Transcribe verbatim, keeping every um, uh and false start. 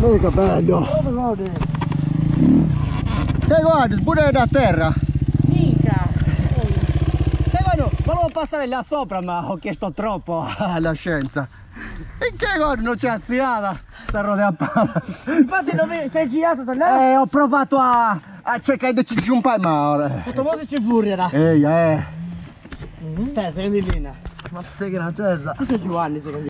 Vedi che bello! E guarda, pure da terra! Mica! E guarda, volevo passare là sopra ma ho chiesto troppo alla scienza. E che guarda, non c'è azziata, sta rodea palla. Infatti non vedi, sei girato da là? Eh, ho provato a, a cercare di ci giumpare ma ora... Tutto mo si ci furia da. Ehi, eh! Te, sei in linea. Ma sei che non c'è? Questo è Giovanni, secondo me.